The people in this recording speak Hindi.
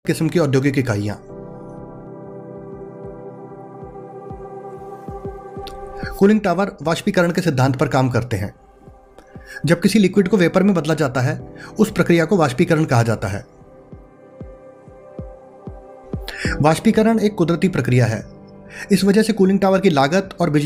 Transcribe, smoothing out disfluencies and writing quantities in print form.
किस्म की औद्योगिक इकाइयां। कूलिंग टावर वाष्पीकरण के सिद्धांत पर काम करते हैं। जब किसी लिक्विड को वेपर में बदला जाता है, उस प्रक्रिया को वाष्पीकरण कहा जाता है। वाष्पीकरण एक कुदरती प्रक्रिया है। इस वजह से कूलिंग टावर की लागत और बिजली